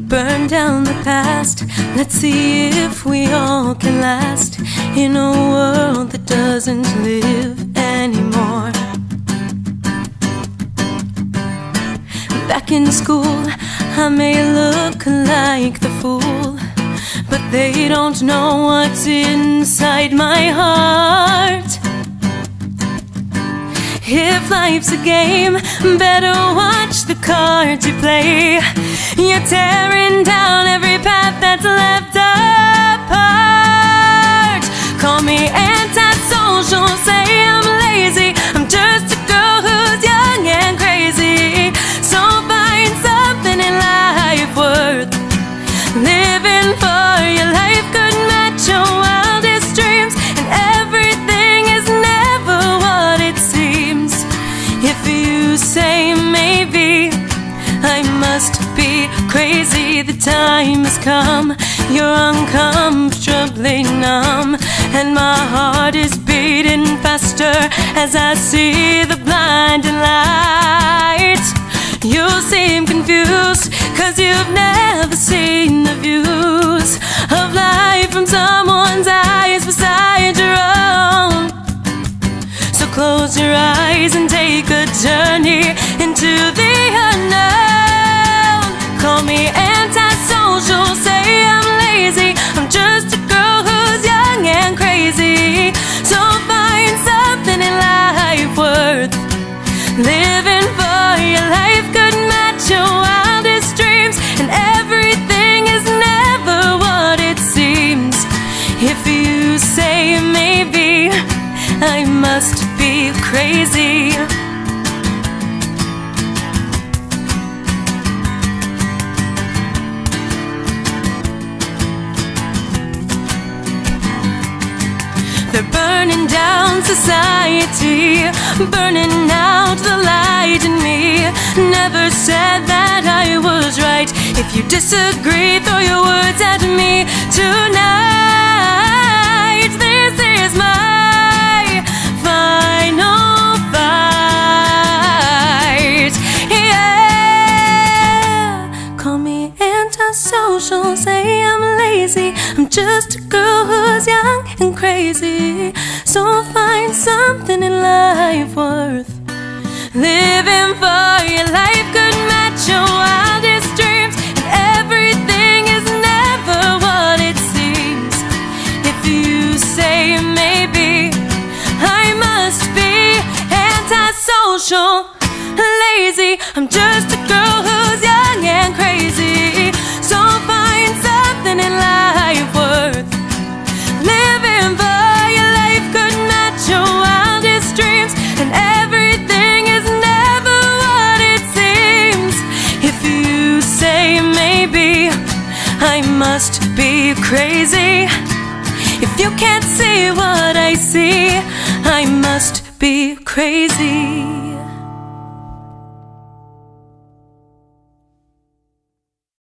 burn down the past. Let's see if we all can last in a world that doesn't live anymore. Back in school, I may look like the fool, but they don't know what's inside my heart. If life's a game, better watch the cards you play. You're tearing down every path that's left apart. Call me antisocial, say I'm lazy, I'm just a girl who's young and crazy. So find something in life worth living for. Your life could match your wildest dreams, and everything is never what it seems. If you say maybe, I must be crazy. The time has come, you're uncomfortably numb, and my heart is beating faster as I see the blinding light. You seem confused, 'cause you've never seen the views of life from someone's eyes beside your own. So close your eyes and take a journey into the unknown. Call me antisocial, say I'm lazy, I'm just a girl who's young and crazy. So find something in life worth living for. Your life could match your wildest dreams, and everything is never what it seems. If you say maybe, I must be crazy. They're burning down society, burning out the light in me. Never said that I was right. If you disagree, throw your words at me tonight. This is my final fight. Yeah. Call me antisocial, say I'm lazy, I'm just a girl who's young and crazy. So find something in life worth living for. Your life could match your wildest dreams, and everything is never what it seems. If you say maybe, I must be antisocial, lazy, I'm just a girl who's young and crazy. So find something in life worth living for. Your life could match your wildest dreams, and everything is never what it seems. If you say maybe, I must be crazy. If you can't see what I see, I must be crazy.